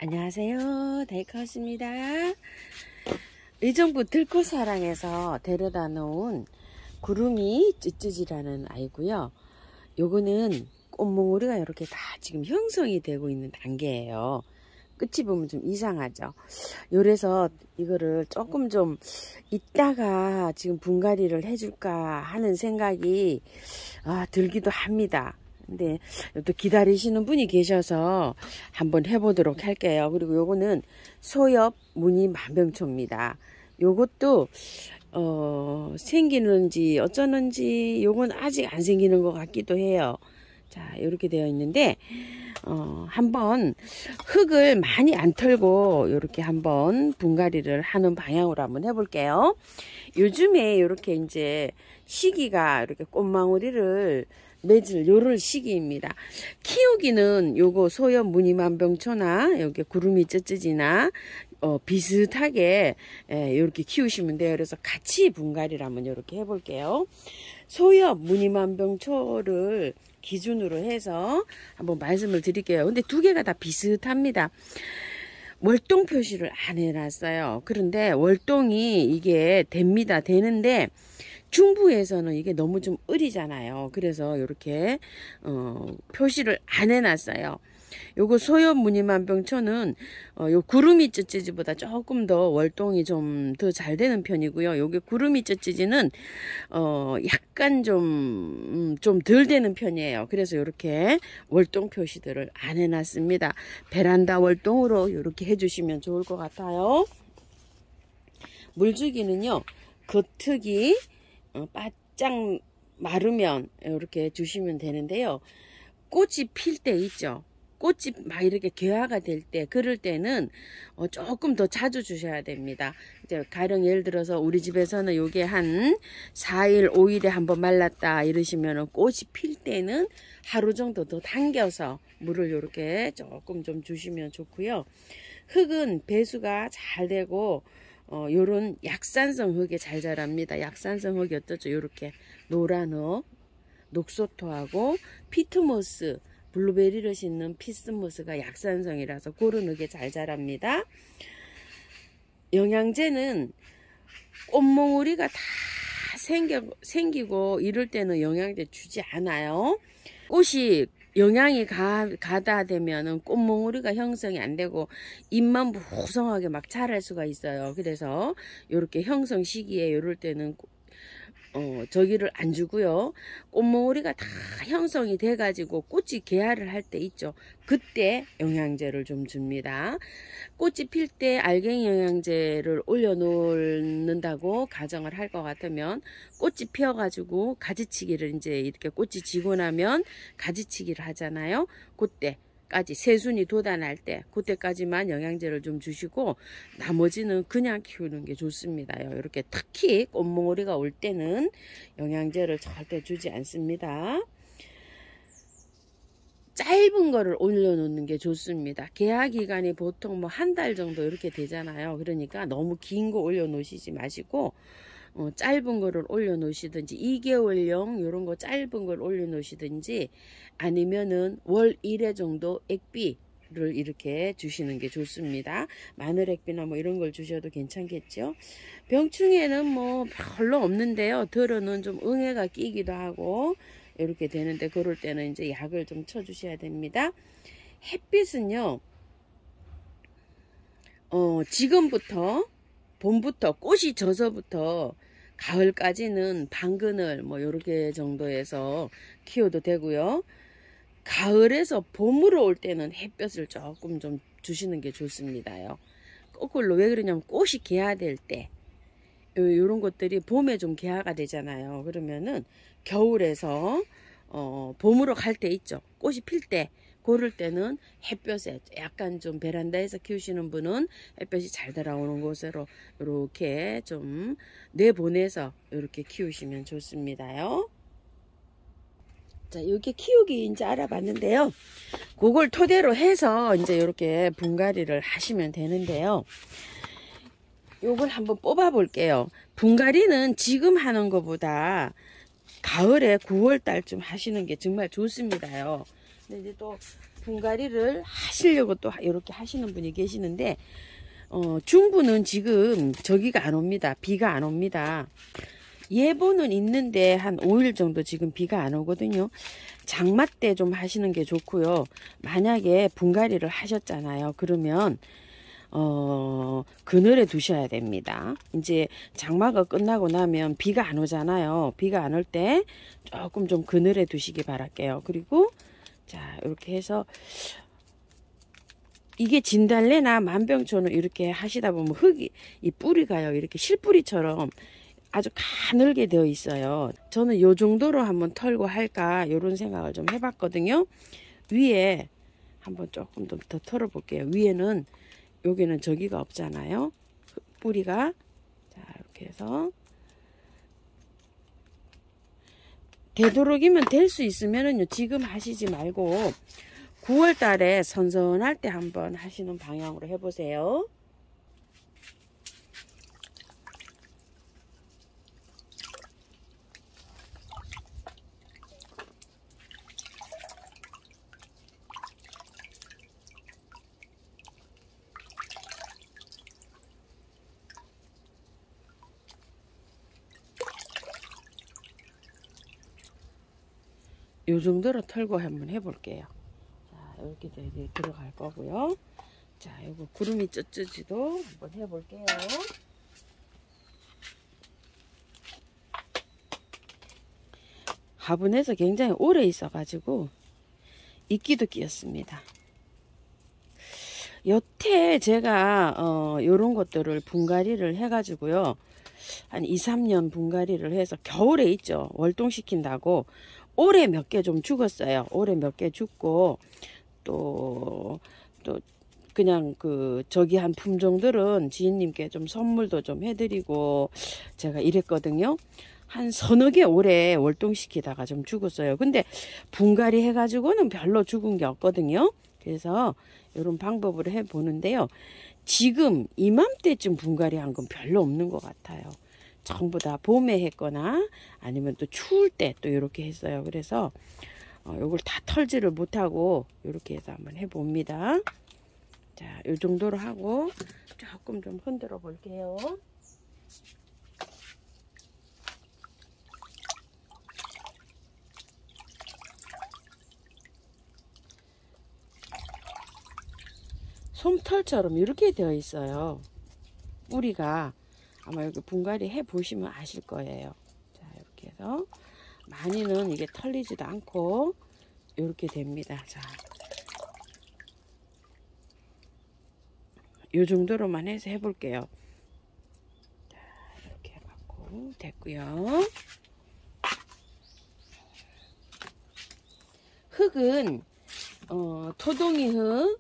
안녕하세요, 데이카우스입니다. 의정부 들꽃사랑에서 데려다 놓은 구름이 쯔쯔지라는 아이고요. 요거는 꽃몽우리가 이렇게 다 지금 형성이 되고 있는 단계예요. 끝이 보면 좀 이상하죠. 요래서 이거를 조금 좀 이따가 지금 분갈이를 해줄까 하는 생각이 들기도 합니다. 근데 또 기다리시는 분이 계셔서 한번 해보도록 할게요. 그리고 요거는 소엽 무늬 만병초입니다. 요것도 생기는지 어쩌는지 요건 아직 안 생기는 것 같기도 해요. 자, 이렇게 되어 있는데 한번 흙을 많이 안 털고 이렇게 한번 분갈이를 하는 방향으로 한번 해볼게요. 요즘에 이렇게 이제 시기가 이렇게 꽃망우리를 맺을 요럴 시기입니다. 키우기는 요거 소엽 무늬만병초나 여기 구름이 쯔쯔지나 비슷하게 이렇게 키우시면 돼요. 그래서 같이 분갈이를 한번 이렇게 해볼게요. 소엽 무늬만병초를 기준으로 해서 한번 말씀을 드릴게요. 근데 두 개가 다 비슷합니다. 월동 표시를 안 해놨어요. 그런데 월동이 이게 됩니다. 되는데 중부에서는 이게 너무 좀 으리잖아요. 그래서 이렇게 표시를 안 해놨어요. 요거 소엽 무늬만병초는 요 구름이 쯔쯔지보다 조금 더 월동이 좀 더 잘 되는 편이고요. 요게 구름이 쯔쯔지는 약간 좀 덜 되는 편이에요. 그래서 이렇게 월동 표시들을 안 해놨습니다. 베란다 월동으로 이렇게 해주시면 좋을 것 같아요. 물주기는요, 겉흙이 바짝 마르면 이렇게 주시면 되는데요. 꽃이 필 때 있죠. 꽃이 막 이렇게 개화가 될 때, 그럴 때는 조금 더 자주 주셔야 됩니다. 이제 가령 예를 들어서 우리 집에서는 요게 한 4일, 5일에 한번 말랐다 이러시면은 꽃이 필 때는 하루 정도 더 당겨서 물을 이렇게 조금 좀 주시면 좋고요. 흙은 배수가 잘 되고 요런 약산성 흙에 잘 자랍니다. 약산성 흙이 어떠죠? 요렇게 노란 흙, 녹소토하고 피트모스, 블루베리를 싣는 피스모스가 약산성이라서 그런 흙에 잘 자랍니다. 영양제는 꽃몽우리가 다 생기고 이럴 때는 영양제 주지 않아요. 꽃이 영양이 가다 되면은 꽃몽우리가 형성이 안 되고 잎만 무성하게 막 자랄 수가 있어요. 그래서 이렇게 형성 시기에 이럴 때는 저기를 안 주고요. 꽃몽우리가 다 형성이 돼 가지고 꽃이 개화를 할 때 있죠. 그때 영양제를 좀 줍니다. 꽃이 필 때 알갱이 영양제를 올려 놓는다고 가정을 할 것 같으면 꽃이 피어 가지고 가지치기를 이제 이렇게 꽃이 지고 나면 가지치기를 하잖아요. 그때까지 새순이 돋아날 때 그때까지만 영양제를 좀 주시고 나머지는 그냥 키우는 게 좋습니다. 이렇게 특히 꽃몽우리가 올 때는 영양제를 절대 주지 않습니다. 짧은 거를 올려놓는 게 좋습니다. 개화 기간이 보통 뭐 한 달 정도 이렇게 되잖아요. 그러니까 너무 긴 거 올려놓으시지 마시고 짧은 거를 올려놓으시든지 2개월령 이런 거 짧은 걸 올려놓으시든지 아니면은 월 1회 정도 액비를 이렇게 주시는 게 좋습니다. 마늘 액비나 뭐 이런 걸 주셔도 괜찮겠죠. 병충해는 뭐 별로 없는데요. 들어는 좀 응애가 끼기도 하고 이렇게 되는데 그럴 때는 이제 약을 좀 쳐주셔야 됩니다. 햇빛은요, 지금부터 봄부터 꽃이 져서부터 가을까지는 반그늘 뭐 요렇게 정도에서 키워도 되고요. 가을에서 봄으로 올 때는 햇볕을 조금 좀 주시는 게 좋습니다요. 거꾸로 왜 그러냐면 꽃이 개화될 때 요런 것들이 봄에 좀 개화가 되잖아요. 그러면은 겨울에서 봄으로 갈 때 있죠. 꽃이 필 때 고를 때는 햇볕에 약간 좀 베란다에서 키우시는 분은 햇볕이 잘 들어오는 곳으로 이렇게 좀 내보내서 이렇게 키우시면 좋습니다요. 자, 이게 키우기 이제 알아봤는데요. 그걸 토대로 해서 이제 이렇게 분갈이를 하시면 되는데요. 요걸 한번 뽑아 볼게요. 분갈이는 지금 하는 것보다 가을에 9월 달쯤 하시는 게 정말 좋습니다요. 근데 이제 또 분갈이를 하시려고 또 이렇게 하시는 분이 계시는데 중부는 지금 저기가 안 옵니다. 비가 안 옵니다. 예보는 있는데 한 5일 정도 지금 비가 안 오거든요. 장마 때 좀 하시는 게 좋고요. 만약에 분갈이를 하셨잖아요. 그러면 그늘에 두셔야 됩니다. 이제 장마가 끝나고 나면 비가 안 오잖아요. 비가 안 올 때 조금 좀 그늘에 두시기 바랄게요. 그리고 자, 이렇게 해서 이게 진달래나 만병초는 이렇게 하시다 보면 흙이 이 뿌리가요. 이렇게 실뿌리처럼 아주 가늘게 되어 있어요. 저는 요 정도로 한번 털고 할까 이런 생각을 좀 해봤거든요. 위에 한번 조금 더 털어 볼게요. 위에는 여기는 저기가 없잖아요. 뿌리가. 자, 이렇게 해서 되도록이면 될 수 있으면은요, 지금 하시지 말고 9월 달에 선선할 때 한번 하시는 방향으로 해보세요. 요 정도로 털고 한번 해볼게요. 자, 이렇게 이제 들어갈 거고요. 자, 요거 구름이 쩌쩌지도 한번 해볼게요. 화분에서 굉장히 오래 있어가지고 이끼도 끼었습니다. 여태 제가 요런 것들을 분갈이를 해가지고요. 한 2, 3년 분갈이를 해서 겨울에 있죠. 월동시킨다고 올해 몇 개 좀 죽었어요. 올해 몇 개 죽고 또 그냥 저기 한 품종들은 지인님께 좀 선물도 좀 해드리고 제가 이랬거든요. 한 서너 개 올해 월동시키다가 좀 죽었어요. 근데 분갈이 해가지고는 별로 죽은 게 없거든요. 그래서 이런 방법으로 해보는데요. 지금 이맘때쯤 분갈이 한 건 별로 없는 것 같아요. 전부 다 봄에 했거나 아니면 또 추울 때 또 이렇게 했어요. 그래서 요걸 다 털지를 못하고 이렇게 해서 한번 해봅니다. 자, 요 정도로 하고 조금 좀 흔들어 볼게요. 솜털처럼 이렇게 되어 있어요. 뿌리가 아마 여기 분갈이 해 보시면 아실 거예요. 자, 이렇게 해서 많이는 이게 털리지도 않고 이렇게 됩니다. 자, 요 정도로만 해서 해볼게요. 자, 이렇게 해갖고 됐고요. 흙은 토동이 흙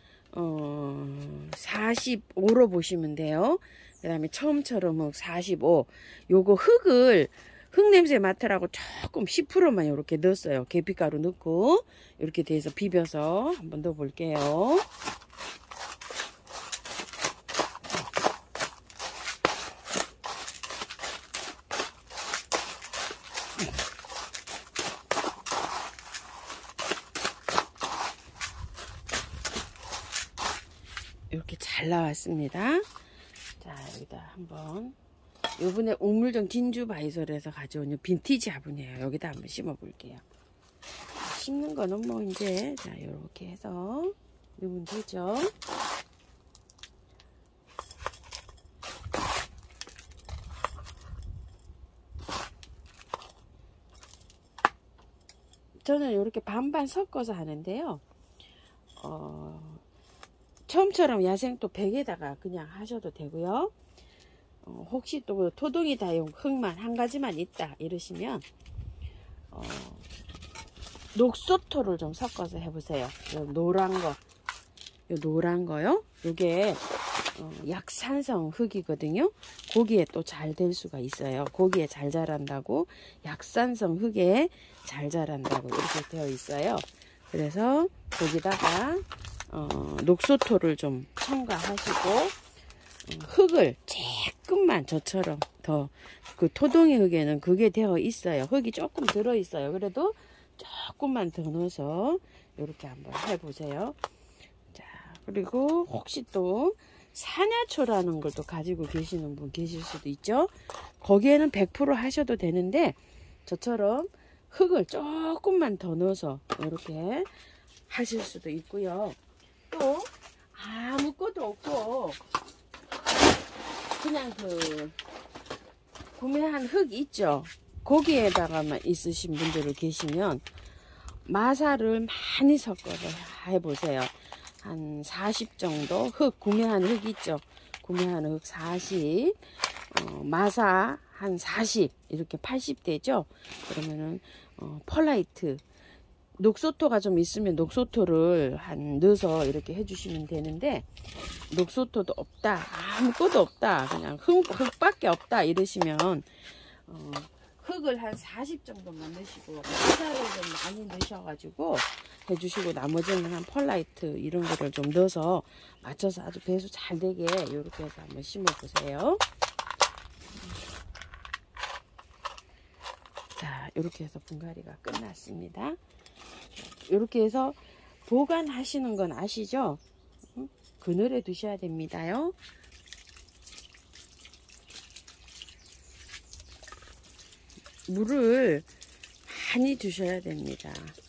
45로 보시면 돼요. 그 다음에 처음처럼 흙 45. 요거 흙을 흙 냄새 맡으라고 조금 10%만 이렇게 넣었어요. 계피가루 넣고 이렇게 돼서 비벼서 한번 넣어 볼게요. 이렇게 잘 나왔습니다. 자, 여기다 한번 요번에 옥물정 진주바이솔에서 가져온 빈티지 화분이에요. 여기다 한번 심어 볼게요. 심는 거는 뭐 이제 자, 요렇게 해서 넣으면 되죠. 저는 이렇게 반반 섞어서 하는데요. 처음처럼 야생토 100에다가 그냥 하셔도 되고요. 혹시 또 토동이 다용 흙만 한 가지만 있다 이러시면 녹소토를 좀 섞어서 해보세요. 요 노란 거, 요 노란 거요. 요게 약산성 흙이거든요. 고기에 또 잘 될 수가 있어요. 고기에 잘 자란다고 약산성 흙에 잘 자란다고 이렇게 되어 있어요. 그래서 거기다가 녹소토를 좀 첨가하시고 흙을 조금만 저처럼 더 그 토동이 흙에는 그게 되어 있어요. 흙이 조금 들어 있어요. 그래도 조금만 더 넣어서 이렇게 한번 해보세요. 자, 그리고 혹시 또 사냐초라는 걸 또 가지고 계시는 분 계실 수도 있죠. 거기에는 100% 하셔도 되는데 저처럼 흙을 조금만 더 넣어서 이렇게 하실 수도 있고요. 또 아무것도 없고 그냥 그 구매한 흙 있죠. 거기에다가만 있으신 분들 계시면 마사를 많이 섞어서 해보세요. 한 40 정도 흙, 구매한 흙 있죠. 구매한 흙 40, 마사 한 40, 이렇게 80 되죠. 그러면은 펄라이트, 녹소토가 좀 있으면 녹소토를 한 넣어서 이렇게 해주시면 되는데, 녹소토도 없다, 아무것도 없다, 그냥 흙밖에 없다 이러시면 흙을 한 40 정도만 넣으시고 마사를 좀 많이 넣으셔가지고 해주시고, 나머지는 한 펄라이트 이런 거를 좀 넣어서 맞춰서 아주 배수 잘 되게 이렇게 해서 한번 심어 보세요. 자, 이렇게 해서 분갈이가 끝났습니다. 이렇게 해서 보관하시는 건 아시죠? 그늘에 두셔야 됩니다요. 물을 많이 주셔야 됩니다.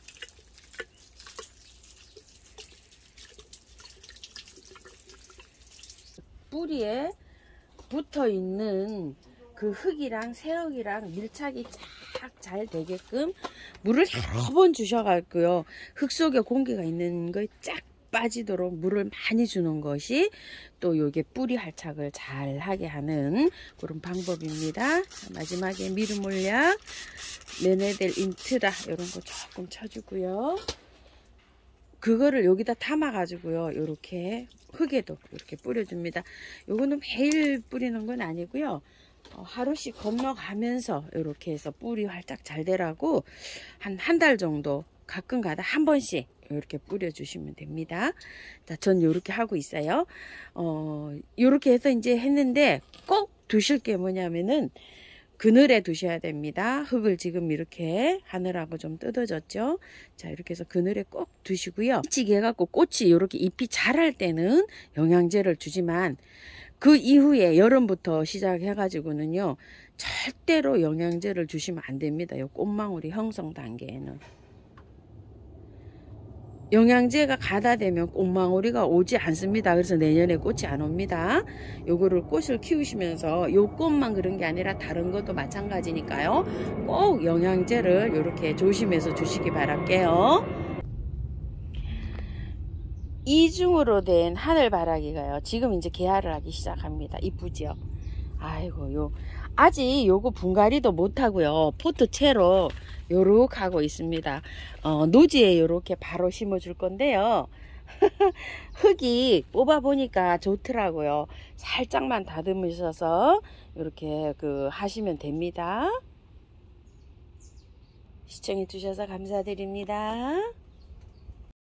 뿌리에 붙어 있는 그 흙이랑 새흙이랑 밀착이 쫙 잘 되게끔 물을 여러 번 주셔가지고요. 흙 속에 공기가 있는 거 쫙 빠지도록 물을 많이 주는 것이 또 요게 뿌리 활착을 잘 하게 하는 그런 방법입니다. 마지막에 미르 몰약, 메네델 인트라 이런 거 조금 쳐주고요. 그거를 여기다 담아 가지고요, 요렇게 흙에도 이렇게 뿌려줍니다. 요거는 매일 뿌리는 건 아니고요, 하루씩 건너가면서 이렇게 해서 뿌리 활짝 잘 되라고 한 달 정도 가끔 가다 한 번씩 이렇게 뿌려주시면 됩니다. 자, 전 이렇게 하고 있어요. 이렇게 해서 이제 했는데 꼭 두실 게 뭐냐면은 그늘에 두셔야 됩니다. 흙을 지금 이렇게 하늘하고 좀 뜯어졌죠. 자, 이렇게 해서 그늘에 꼭 두시고요. 찌게 해갖고 꽃이 이렇게 잎이 자랄 때는 영양제를 주지만 그 이후에 여름부터 시작해가지고는요, 절대로 영양제를 주시면 안 됩니다. 요 꽃망울이 형성 단계에는. 영양제가 가다 되면 꽃망울이가 오지 않습니다. 그래서 내년에 꽃이 안 옵니다. 요거를 꽃을 키우시면서 요 꽃만 그런 게 아니라 다른 것도 마찬가지니까요. 꼭 영양제를 이렇게 조심해서 주시기 바랄게요. 이중으로 된 하늘바라기가요, 지금 이제 개화를 하기 시작합니다. 이쁘죠? 아이고, 아직 요거 분갈이도 못하고요, 포트 채로 요렇게 하고 있습니다. 노지에 요렇게 바로 심어 줄 건데요. 흙이 뽑아 보니까 좋더라고요. 살짝만 다듬으셔서 이렇게 하시면 됩니다. 시청해 주셔서 감사드립니다.